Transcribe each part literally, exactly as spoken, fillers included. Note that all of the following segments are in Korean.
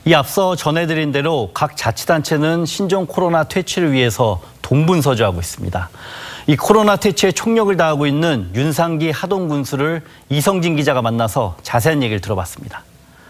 이 앞서 전해드린 대로 각 자치단체는 신종 코로나 퇴치를 위해서 동분서주하고 있습니다. 이 코로나 퇴치에 총력을 다하고 있는 윤상기 하동군수를 이성진 기자가 만나서 자세한 얘기를 들어봤습니다.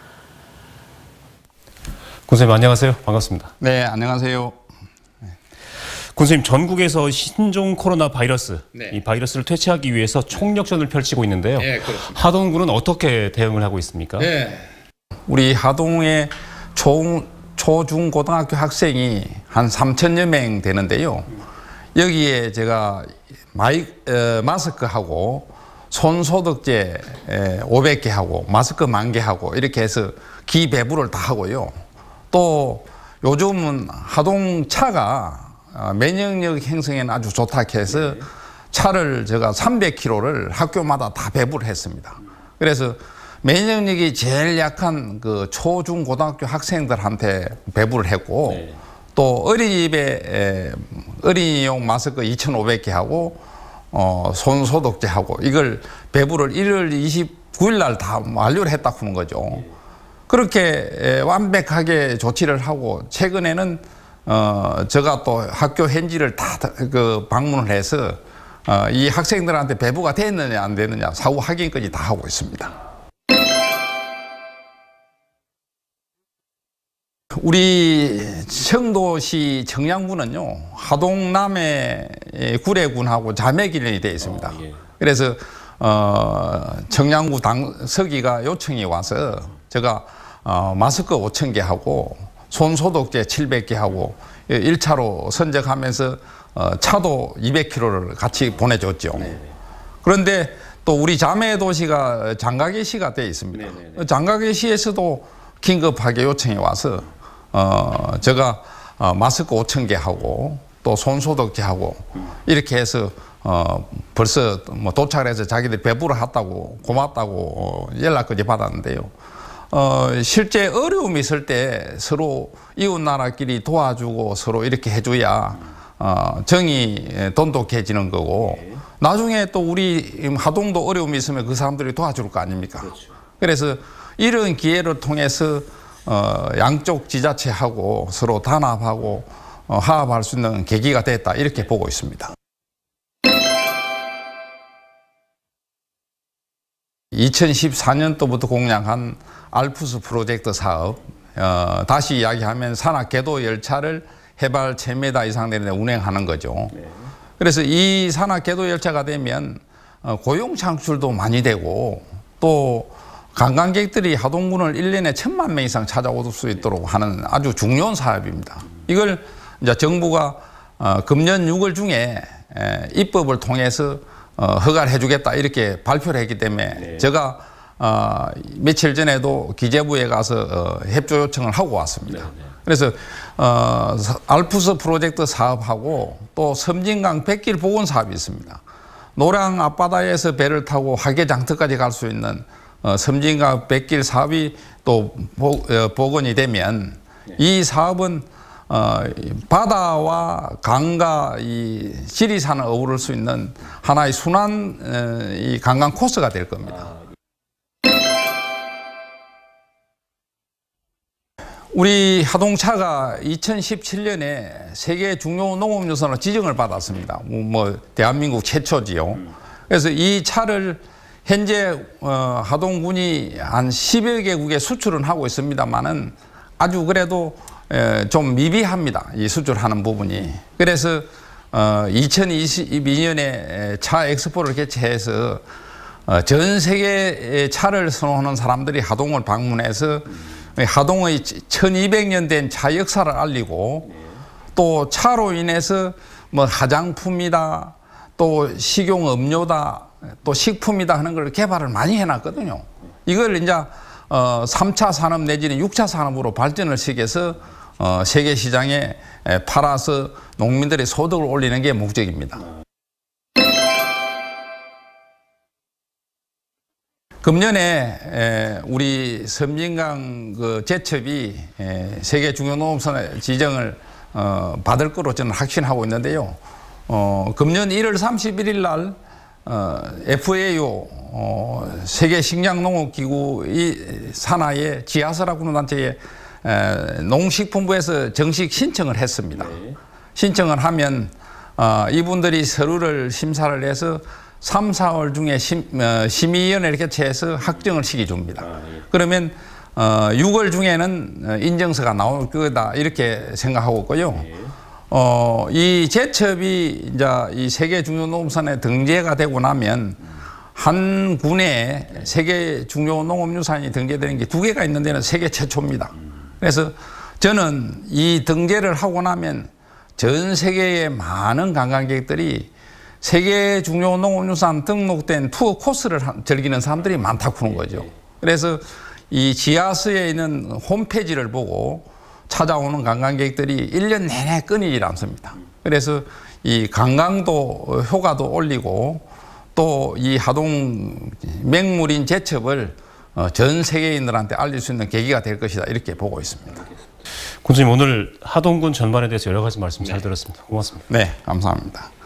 군수님 안녕하세요. 반갑습니다. 네, 안녕하세요. 군수님, 전국에서 신종 코로나 바이러스, 네. 이 바이러스를 퇴치하기 위해서 총력전을 펼치고 있는데요. 네, 그렇습니다. 하동군은 어떻게 대응을 하고 있습니까? 네. 우리 하동의 초, 초중고등학교 학생이 한 삼천여 명 되는데요. 여기에 제가 마이, 어, 마스크하고 손소독제 오백 개 하고 마스크 만 개 하고 이렇게 해서 기배부를 다 하고요. 또 요즘은 하동차가 면역력 형성에는 아주 좋다 해서 차를 제가 삼백 킬로미터를 학교마다 다 배부를 했습니다. 그래서 면역력이 제일 약한 그 초, 중, 고등학교 학생들한테 배부를 했고, 네. 또 어린이집에 어린이용 마스크 이천오백 개 하고 어, 손소독제 하고 이걸 배부를 일월 이십구일 날 다 완료를 했다고 하는 거죠. 네. 그렇게 완벽하게 조치를 하고 최근에는 어, 제가 또 학교 현지를 다 그 방문을 해서 어, 이 학생들한테 배부가 됐느냐 안 됐느냐 사후 확인까지 다 하고 있습니다. 우리 청도시 청량군은요, 하동 남해 구례군하고 자매기련이 되어 있습니다. 아, 예. 그래서 어, 청량구 당서기가 요청이 와서 제가 어, 마스크 오천 개 하고 손소독제 칠백 개 하고 일 차로 선적하면서 어, 차도 이백 킬로미터를 같이 보내줬죠. 네네. 그런데 또 우리 자매 도시가 장가계시가 되어 있습니다. 네네네. 장가계시에서도 긴급하게 요청이 와서 어, 제가 어, 마스크 오천 개 하고 또 손소독제 하고 음. 이렇게 해서 어, 벌써 뭐 도착을 해서 자기들 배부를 했다고 고맙다고 연락까지 받았는데요. 어, 실제 어려움이 있을 때 서로 이웃나라끼리 도와주고 서로 이렇게 해줘야 어, 정이 돈독해지는 거고, 나중에 또 우리 하동도 어려움이 있으면 그 사람들이 도와줄 거 아닙니까? 그렇죠. 그래서 이런 기회를 통해서 어, 양쪽 지자체하고 서로 단합하고 어, 화합할 수 있는 계기가 됐다 이렇게 보고 있습니다. 이천십사 년도부터 공약한 알프스 프로젝트 사업, 어, 다시 이야기하면 산악 궤도 열차를 해발 천 미터 이상 되는 데 운행하는 거죠. 네. 그래서 이 산악 궤도 열차가 되면 어, 고용 창출도 많이 되고 또 관광객들이 하동군을 일 년에 천만 명 이상 찾아올 수 있도록 하는 아주 중요한 사업입니다. 이걸 이제 정부가 어, 금년 유월 중에 에, 입법을 통해서 어, 허가를 해주겠다 이렇게 발표를 했기 때문에 네. 제가 어, 며칠 전에도 기재부에 가서 어, 협조 요청을 하고 왔습니다. 네, 네. 그래서 어, 알프스 프로젝트 사업하고 또 섬진강 백길 복원 사업이 있습니다. 노량 앞바다에서 배를 타고 화계장터까지 갈 수 있는 어, 섬진강 백길 사업이 또 복, 어, 복원이 되면 네. 이 사업은 어, 바다와 강과 이 지리산을 어우를 수 있는 하나의 순환 어, 이 관광 코스가 될 겁니다. 우리 하동차가 이천십칠 년에 세계 중요 농업유산으로 지정을 받았습니다. 뭐 대한민국 최초지요. 그래서 이 차를 현재 어, 하동군이 한 십여 개국에 수출은 하고 있습니다만은 아주 그래도 에, 좀 미비합니다. 이 수출하는 부분이. 그래서 어, 이천이십이 년에 차 엑스포를 개최해서 어, 전 세계의 차를 선호하는 사람들이 하동을 방문해서 하동의 천이백 년 된 차 역사를 알리고 또 차로 인해서 뭐 화장품이다 또 식용 음료다 또 식품이다 하는 걸 개발을 많이 해놨거든요. 이걸 이제 어, 삼 차 산업 내지는 육 차 산업으로 발전을 시켜서 어, 세계 시장에 팔아서 농민들의 소득을 올리는 게 목적입니다. 금년에 우리 섬진강 그 제첩이 세계 중요 농업선 지정을 어, 받을 거로 저는 확신하고 있는데요. 어, 금년 일월 삼십일일 날 어, 에프에이오 어, 세계 식량농업기구 이 산하의 지하서라고 하는 단체에 에, 농식품부에서 정식 신청을 했습니다. 신청을 하면 어, 이분들이 서류를 심사를 해서 삼, 사월 중에 심, 어, 심의위원회를 개최해서 확정을 시켜줍니다. 그러면 어, 유월 중에는 인정서가 나올 거다 이렇게 생각하고 있고요. 어, 이 제첩이 이제 이 세계 중요 농업유산에 등재가 되고 나면 한 군에 세계 중요 농업유산이 등재되는 게 두 개가 있는 데는 세계 최초입니다. 그래서 저는 이 등재를 하고 나면 전 세계의 많은 관광객들이 세계 중요 농업유산 등록된 투어 코스를 즐기는 사람들이 많다고 하는 거죠. 그래서 이 지하수에 있는 홈페이지를 보고 찾아오는 관광객들이 일 년 내내 끊이질 않습니다. 그래서 이 관광도 효과도 올리고 또 이 하동 맹물인 제첩을 전 세계인들한테 알릴 수 있는 계기가 될 것이다 이렇게 보고 있습니다. 군수님 오늘 하동군 전반에 대해서 여러 가지 말씀 잘 들었습니다. 고맙습니다. 네, 감사합니다.